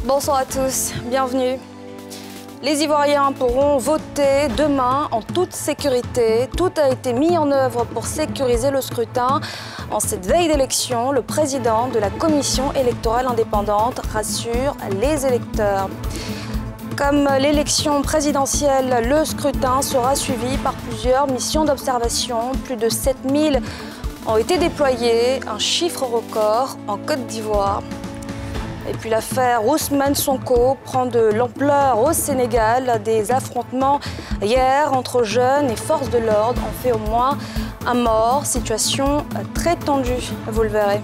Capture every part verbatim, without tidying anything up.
Bonsoir à tous, bienvenue. Les Ivoiriens pourront voter demain en toute sécurité. Tout a été mis en œuvre pour sécuriser le scrutin. En cette veille d'élection, le président de la commission électorale indépendante rassure les électeurs. Comme l'élection présidentielle, le scrutin sera suivi par plusieurs missions d'observation. Plus de sept mille ont été déployées, un chiffre record en Côte d'Ivoire. Et puis l'affaire Ousmane Sonko prend de l'ampleur au Sénégal. Des affrontements hier entre jeunes et forces de l'ordre ont fait au moins un mort. Situation très tendue, vous le verrez.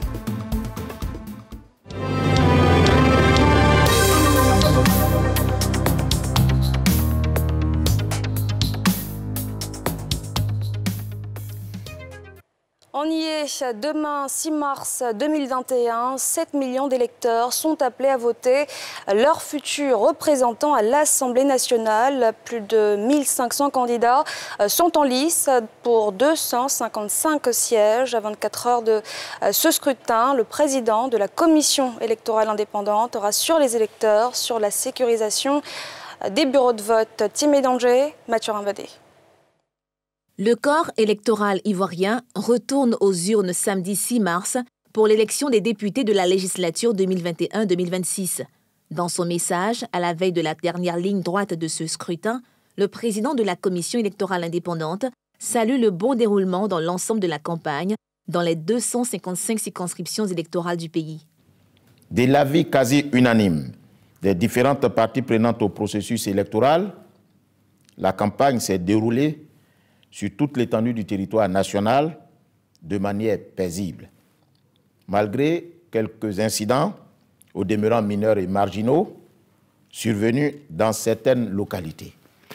On y est, demain six mars deux mille vingt et un, sept millions d'électeurs sont appelés à voter leurs futurs représentants à l'Assemblée nationale. Plus de mille cinq cents candidats sont en lice pour deux cent cinquante-cinq sièges. À vingt-quatre heures de ce scrutin, le président de la commission électorale indépendante rassure les électeurs sur la sécurisation des bureaux de vote. Timé Danger, Mathurin Vadé. Le corps électoral ivoirien retourne aux urnes samedi six mars pour l'élection des députés de la législature deux mille vingt et un deux mille vingt-six. Dans son message, à la veille de la dernière ligne droite de ce scrutin, le président de la commission électorale indépendante salue le bon déroulement dans l'ensemble de la campagne dans les deux cent cinquante-cinq circonscriptions électorales du pays. De l'avis quasi unanime des différentes parties prenantes au processus électoral, la campagne s'est déroulée sur toute l'étendue du territoire national de manière paisible. Malgré quelques incidents, au demeurant mineurs et marginaux, survenus dans certaines localités.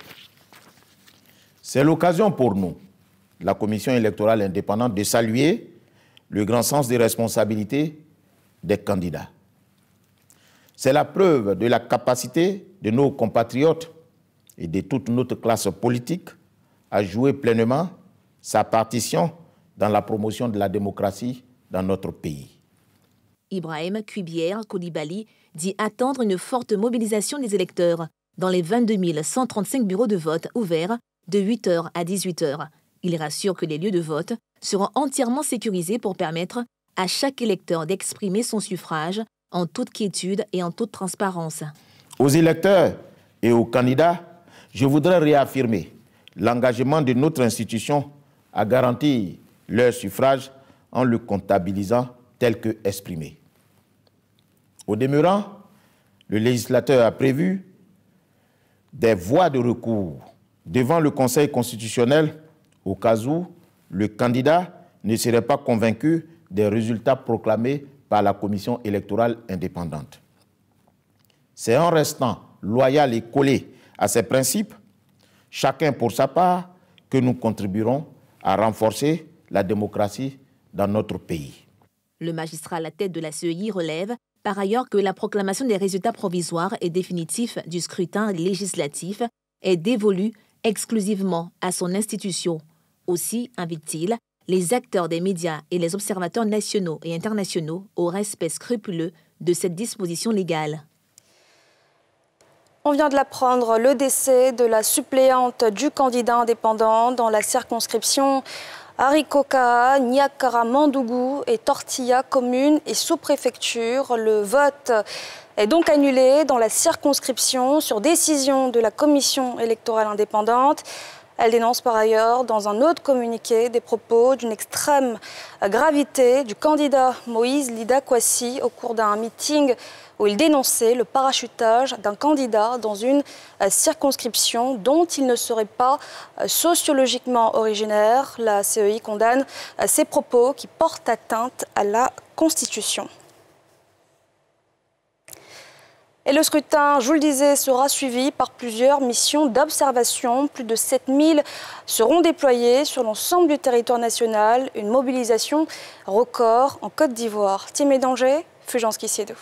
C'est l'occasion pour nous, la Commission électorale indépendante, de saluer le grand sens des responsabilités des candidats. C'est la preuve de la capacité de nos compatriotes et de toute notre classe politique à jouer pleinement sa partition dans la promotion de la démocratie dans notre pays. Ibrahim Kuibière Koulibaly dit attendre une forte mobilisation des électeurs dans les vingt-deux mille cent trente-cinq bureaux de vote ouverts de huit heures à dix-huit heures. Il rassure que les lieux de vote seront entièrement sécurisés pour permettre à chaque électeur d'exprimer son suffrage en toute quiétude et en toute transparence. Aux électeurs et aux candidats, je voudrais réaffirmer l'engagement de notre institution à garantir leur suffrage en le comptabilisant tel que exprimé. Au demeurant, le législateur a prévu des voies de recours devant le Conseil constitutionnel au cas où le candidat ne serait pas convaincu des résultats proclamés par la Commission électorale indépendante. C'est en restant loyal et collé à ces principes, chacun pour sa part, que nous contribuerons à renforcer la démocratie dans notre pays. Le magistrat à la tête de la C E I relève par ailleurs que la proclamation des résultats provisoires et définitifs du scrutin législatif est dévolue exclusivement à son institution. Aussi invite-t-il les acteurs des médias et les observateurs nationaux et internationaux au respect scrupuleux de cette disposition légale. On vient de l'apprendre, le décès de la suppléante du candidat indépendant dans la circonscription Arikoka, Niakara, Mandougou et Tortilla, commune et sous-préfecture. Le vote est donc annulé dans la circonscription sur décision de la commission électorale indépendante. Elle dénonce par ailleurs dans un autre communiqué des propos d'une extrême gravité du candidat Moïse Lida Kwasi au cours d'un meeting où il dénonçait le parachutage d'un candidat dans une circonscription dont il ne serait pas sociologiquement originaire. La C E I condamne ces propos qui portent atteinte à la Constitution. Et le scrutin, je vous le disais, sera suivi par plusieurs missions d'observation. Plus de sept mille seront déployées sur l'ensemble du territoire national. Une mobilisation record en Côte d'Ivoire. Timé Danger, Fulgence Kissiedo.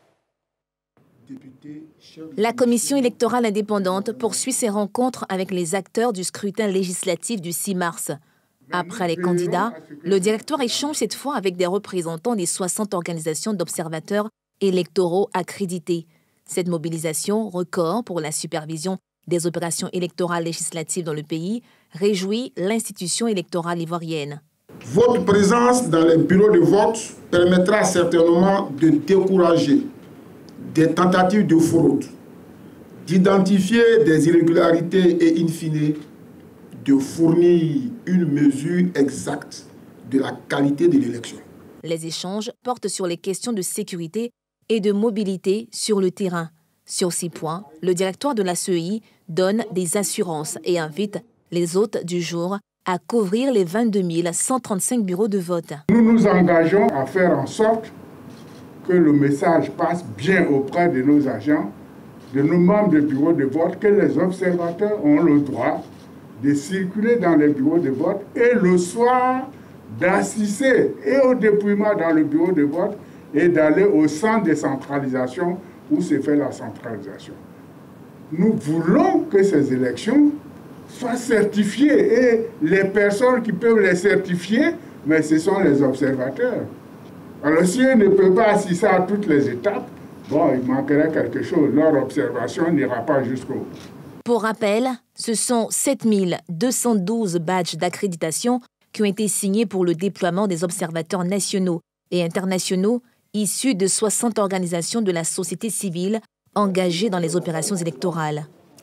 La commission électorale indépendante poursuit ses rencontres avec les acteurs du scrutin législatif du six mars. Après les candidats, le directoire échange cette fois avec des représentants des soixante organisations d'observateurs électoraux accrédités. Cette mobilisation, record pour la supervision des opérations électorales législatives dans le pays, réjouit l'institution électorale ivoirienne. Votre présence dans les bureaux de vote permettra certainement de décourager des tentatives de fraude, d'identifier des irrégularités et, in fine, de fournir une mesure exacte de la qualité de l'élection. Les échanges portent sur les questions de sécurité et de mobilité sur le terrain. Sur ces points, le directoire de la C E I donne des assurances et invite les hôtes du jour à couvrir les vingt-deux mille cent trente-cinq bureaux de vote. Nous nous engageons à faire en sorte que le message passe bien auprès de nos agents, de nos membres des bureaux de vote, que les observateurs ont le droit de circuler dans les bureaux de vote et le soir d'assister et au dépouillement dans le bureau de vote et d'aller au centre de centralisation où se fait la centralisation. Nous voulons que ces élections soient certifiées et les personnes qui peuvent les certifier, mais ce sont les observateurs. Alors si ils ne peuvent pas assister à toutes les étapes, bon, il manquerait quelque chose. Leur observation n'ira pas jusqu'au bout. Pour rappel, ce sont sept mille deux cent douze badges d'accréditation qui ont été signés pour le déploiement des observateurs nationaux et internationaux issus de soixante organisations de la société civile engagées dans les opérations électorales.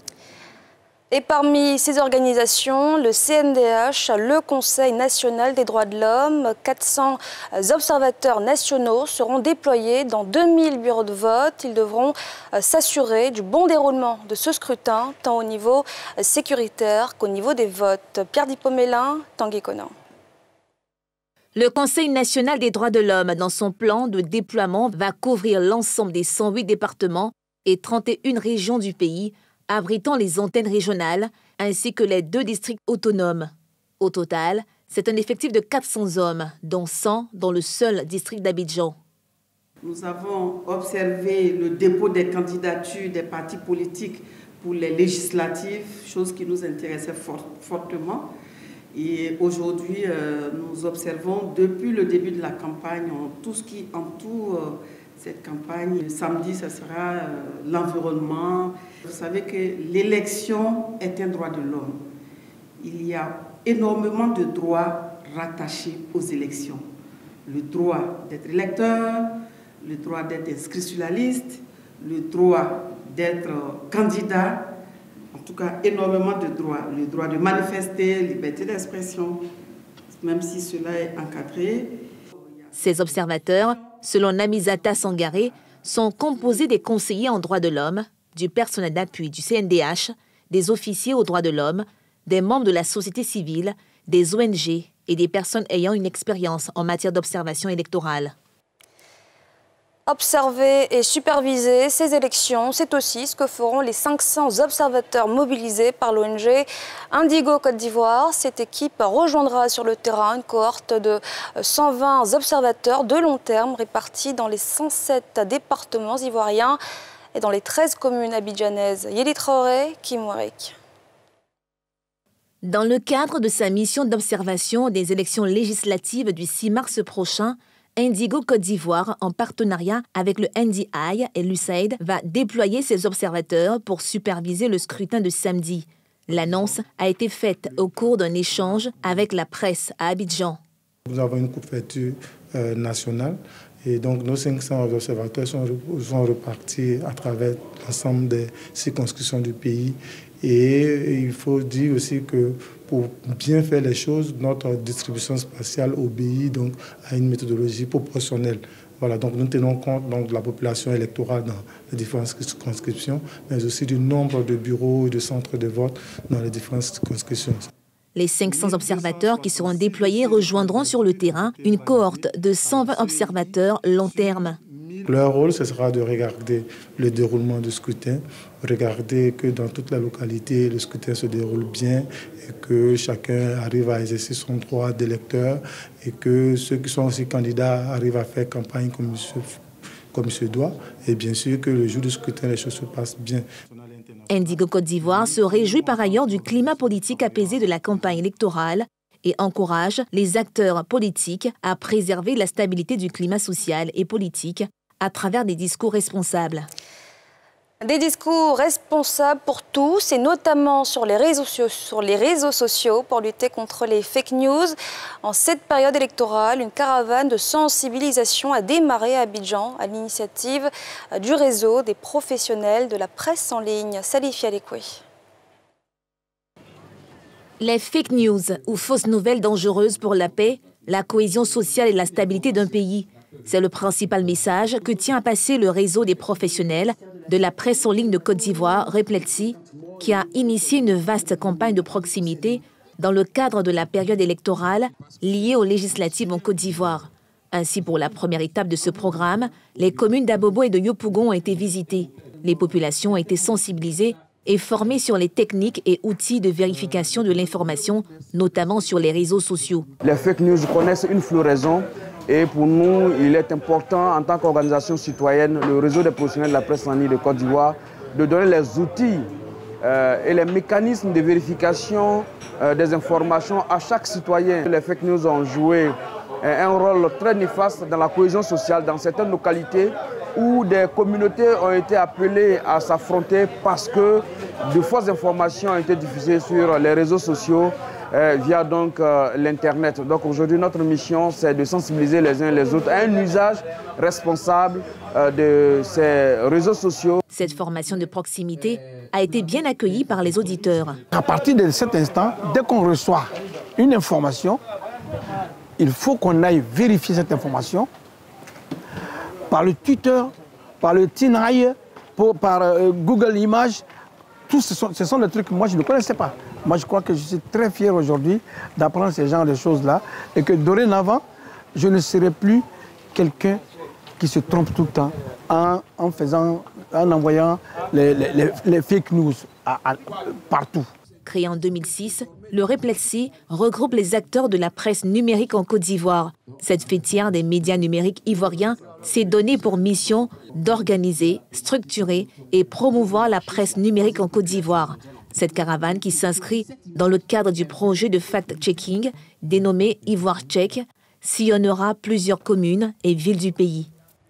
Et parmi ces organisations, le C N D H, le Conseil national des droits de l'homme, quatre cents observateurs nationaux seront déployés dans deux mille bureaux de vote. Ils devront s'assurer du bon déroulement de ce scrutin, tant au niveau sécuritaire qu'au niveau des votes. Pierre Dipomélin, Tanguy Conan. Le Conseil national des droits de l'homme, dans son plan de déploiement, va couvrir l'ensemble des cent huit départements et trente et une régions du pays, abritant les antennes régionales ainsi que les deux districts autonomes. Au total, c'est un effectif de quatre cents hommes, dont cent dans le seul district d'Abidjan. Nous avons observé le dépôt des candidatures des partis politiques pour les législatives, chose qui nous intéressait fort, fortement. Et aujourd'hui, euh, nous observons depuis le début de la campagne tout ce qui entoure euh, cette campagne. Le samedi, ce sera euh, l'environnement. Vous savez que l'élection est un droit de l'homme. Il y a énormément de droits rattachés aux élections. Le droit d'être électeur, le droit d'être inscrit sur la liste, le droit d'être candidat, en tout cas énormément de droits. Le droit de manifester, liberté d'expression, même si cela est encadré. Ces observateurs, selon Namizata Sangaré, sont composés des conseillers en droits de l'homme, du personnel d'appui du C N D H, des officiers aux droits de l'homme, des membres de la société civile, des O N G et des personnes ayant une expérience en matière d'observation électorale. Observer et superviser ces élections, c'est aussi ce que feront les cinq cents observateurs mobilisés par l'O N G Indigo Côte d'Ivoire. Cette équipe rejoindra sur le terrain une cohorte de cent vingt observateurs de long terme répartis dans les cent sept départements ivoiriens et dans les treize communes abidjanaises. Yéli Traoré, Kim Warwick. Dans le cadre de sa mission d'observation des élections législatives du six mars prochain, Indigo Côte d'Ivoire, en partenariat avec le N D I et l'U S A I D, va déployer ses observateurs pour superviser le scrutin de samedi. L'annonce a été faite au cours d'un échange avec la presse à Abidjan. Nous avons une couverture euh, nationale et donc nos cinq cents observateurs sont, sont repartis à travers l'ensemble des circonscriptions du pays. Et il faut dire aussi que pour bien faire les choses, notre distribution spatiale obéit donc à une méthodologie proportionnelle. Voilà, donc nous tenons compte donc, de la population électorale dans les différentes circonscriptions, mais aussi du nombre de bureaux et de centres de vote dans les différentes circonscriptions. Les cinq cents observateurs qui seront déployés rejoindront sur le terrain une cohorte de cent vingt observateurs long terme. Leur rôle, ce sera de regarder le déroulement du scrutin, regarder que dans toute la localité, le scrutin se déroule bien et que chacun arrive à exercer son droit d'électeur et que ceux qui sont aussi candidats arrivent à faire campagne comme il se, comme il se doit. Et bien sûr que le jour du scrutin, les choses se passent bien. Indigo Côte d'Ivoire se réjouit par ailleurs du climat politique apaisé de la campagne électorale et encourage les acteurs politiques à préserver la stabilité du climat social et politique à travers des discours responsables. Des discours responsables pour tous et notamment sur les, réseaux, sur les réseaux sociaux pour lutter contre les fake news. En cette période électorale, une caravane de sensibilisation a démarré à Abidjan à l'initiative du réseau des professionnels de la presse en ligne. Salifi Alekwe. Les fake news ou fausses nouvelles dangereuses pour la paix, la cohésion sociale et la stabilité d'un pays. C'est le principal message que tient à passer le réseau des professionnels de la presse en ligne de Côte d'Ivoire, Repletsi, qui a initié une vaste campagne de proximité dans le cadre de la période électorale liée aux législatives en Côte d'Ivoire. Ainsi, pour la première étape de ce programme, les communes d'Abobo et de Yopougon ont été visitées. Les populations ont été sensibilisées et formées sur les techniques et outils de vérification de l'information, notamment sur les réseaux sociaux. Les fake news connaissent une floraison. Et pour nous, il est important, en tant qu'organisation citoyenne, le réseau des professionnels de la presse en ligne de Côte d'Ivoire, de donner les outils euh, et les mécanismes de vérification euh, des informations à chaque citoyen. Les fake news ont joué euh, un rôle très néfaste dans la cohésion sociale dans certaines localités où des communautés ont été appelées à s'affronter parce que de fausses informations ont été diffusées sur les réseaux sociaux. Euh, via donc euh, l'Internet. Donc aujourd'hui, notre mission, c'est de sensibiliser les uns et les autres à un usage responsable euh, de ces réseaux sociaux. Cette formation de proximité a été bien accueillie par les auditeurs. À partir de cet instant, dès qu'on reçoit une information, il faut qu'on aille vérifier cette information par le Twitter, par le Tinaille, par euh, Google Images. Tous ce sont, ce sont des trucs que moi je ne connaissais pas. Moi je crois que je suis très fier aujourd'hui d'apprendre ce genre de choses-là et que dorénavant, je ne serai plus quelqu'un qui se trompe tout le temps en, en, faisant, en envoyant les, les, les fake news à, à, partout. Créé en deux mille six, le Repletsi regroupe les acteurs de la presse numérique en Côte d'Ivoire. Cette fêtière des médias numériques ivoiriens s'est donnée pour mission d'organiser, structurer et promouvoir la presse numérique en Côte d'Ivoire. Cette caravane, qui s'inscrit dans le cadre du projet de fact-checking dénommé Ivoire Check, sillonnera plusieurs communes et villes du pays.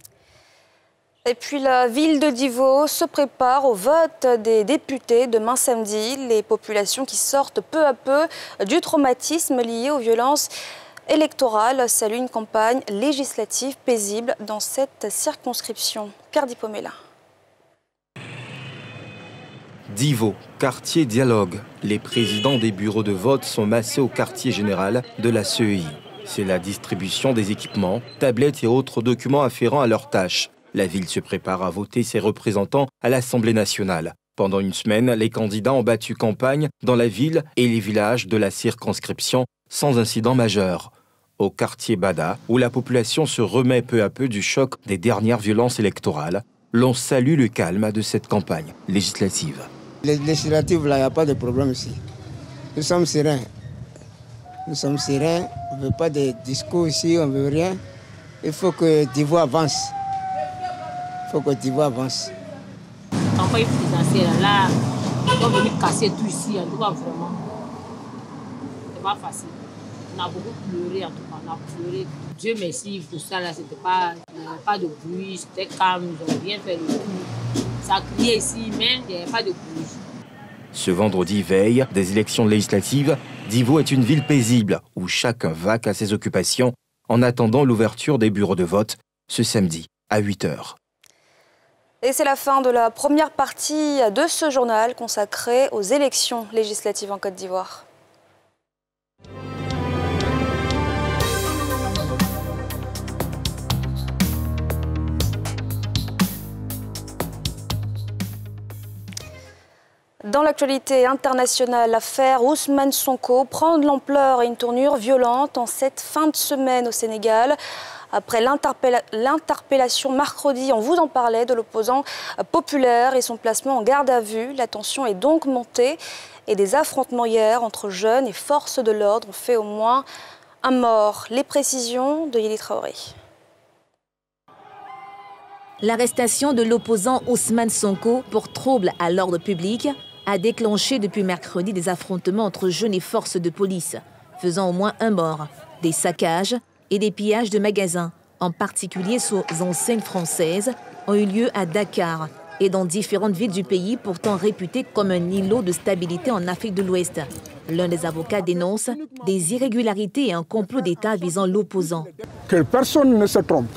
Et puis la ville de Divo se prépare au vote des députés demain samedi. Les populations qui sortent peu à peu du traumatisme lié aux violences électorales saluent une campagne législative paisible dans cette circonscription. Pierre Dipomela. Divo, quartier dialogue. Les présidents des bureaux de vote sont massés au quartier général de la C E I. C'est la distribution des équipements, tablettes et autres documents afférents à leurs tâches. La ville se prépare à voter ses représentants à l'Assemblée nationale. Pendant une semaine, les candidats ont battu campagne dans la ville et les villages de la circonscription sans incident majeur. Au quartier Bada, où la population se remet peu à peu du choc des dernières violences électorales, l'on salue le calme de cette campagne législative. Les législatives, là, il n'y a pas de problème ici. Nous sommes sereins. Nous sommes sereins. On ne veut pas de discours ici, on ne veut rien. Il faut que Divo avance. Il faut que Divo avance. La campagne présidentielle, là, on va venir casser tout ici, en tout cas, vraiment. C'est pas facile. On a beaucoup pleuré, en tout cas, on a pleuré. Dieu merci pour ça, là, c'était pas, il n'y avait pas de bruit, c'était calme, ils ont bien fait le coup. Ça criait ici, mais il n'y avait pas de bruit. Ce vendredi veille des élections législatives, Divo est une ville paisible où chacun vaque à ses occupations en attendant l'ouverture des bureaux de vote ce samedi à huit heures. Et c'est la fin de la première partie de ce journal consacré aux élections législatives en Côte d'Ivoire. Dans l'actualité internationale, l'affaire Ousmane Sonko prend de l'ampleur et une tournure violente en cette fin de semaine au Sénégal. Après l'interpellation mercredi, on vous en parlait, de l'opposant populaire et son placement en garde à vue, la tension est donc montée et des affrontements hier entre jeunes et forces de l'ordre ont fait au moins un mort. Les précisions de Yeli Traoré. L'arrestation de l'opposant Ousmane Sonko pour trouble à l'ordre public a déclenché depuis mercredi des affrontements entre jeunes et forces de police, faisant au moins un mort, des saccages et des pillages de magasins, en particulier sous enseignes françaises, ont eu lieu à Dakar, et dans différentes villes du pays pourtant réputées comme un îlot de stabilité en Afrique de l'Ouest. L'un des avocats dénonce des irrégularités et un complot d'État visant l'opposant. Que personne ne se trompe.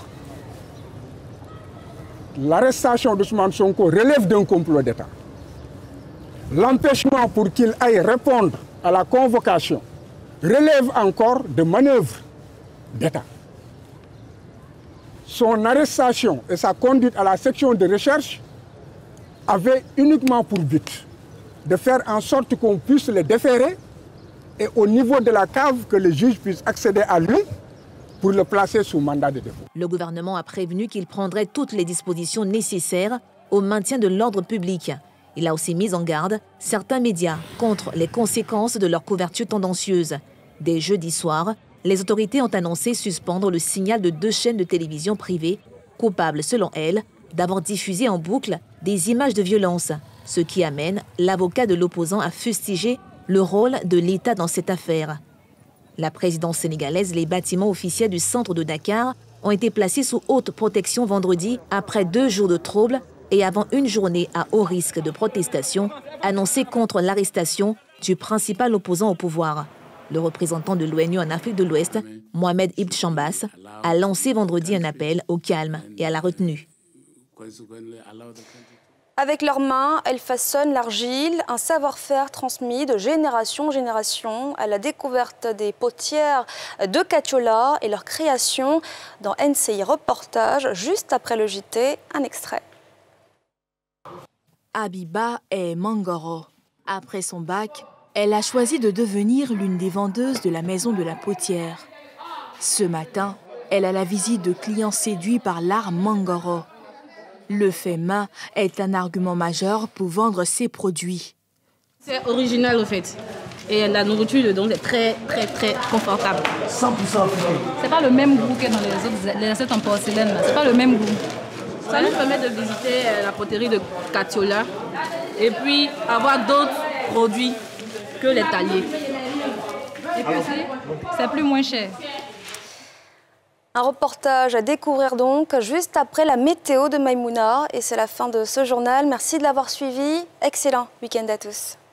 L'arrestation d'Ousmane Sonko relève d'un complot d'État. L'empêchement pour qu'il aille répondre à la convocation relève encore de manœuvres d'État. Son arrestation et sa conduite à la section de recherche avaient uniquement pour but de faire en sorte qu'on puisse le déférer et au niveau de la cave que le juge puisse accéder à lui pour le placer sous mandat de dépôt. Le gouvernement a prévenu qu'il prendrait toutes les dispositions nécessaires au maintien de l'ordre public. Il a aussi mis en garde certains médias contre les conséquences de leur couverture tendancieuse. Dès jeudi soir, les autorités ont annoncé suspendre le signal de deux chaînes de télévision privées, coupables selon elles d'avoir diffusé en boucle des images de violence, ce qui amène l'avocat de l'opposant à fustiger le rôle de l'État dans cette affaire. La présidence sénégalaise, les bâtiments officiels du centre de Dakar ont été placés sous haute protection vendredi après deux jours de troubles et avant une journée à haut risque de protestation annoncée contre l'arrestation du principal opposant au pouvoir. Le représentant de l'ONU en Afrique de l'Ouest, Mohamed Ibn Chambas, a lancé vendredi un appel au calme et à la retenue. Avec leurs mains, elles façonnent l'argile, un savoir-faire transmis de génération en génération à la découverte des potières de Katiola et leur création dans N C I Reportage, juste après le J T, un extrait. Habiba est Mangoro. Après son bac, elle a choisi de devenir l'une des vendeuses de la maison de la potière. Ce matin, elle a la visite de clients séduits par l'art Mangoro. Le fait main est un argument majeur pour vendre ses produits. C'est original au fait. Et la nourriture dedans est très très très confortable. cent pour cent africain. C'est pas le même goût que dans les autres les recettes en porcelaine. C'est pas le même goût. Ça nous permet de visiter la poterie de Katiola et puis avoir d'autres produits que les taliers. Et puis aussi, c'est plus moins cher. Un reportage à découvrir donc juste après la météo de Maïmouna. Et c'est la fin de ce journal. Merci de l'avoir suivi. Excellent week-end à tous.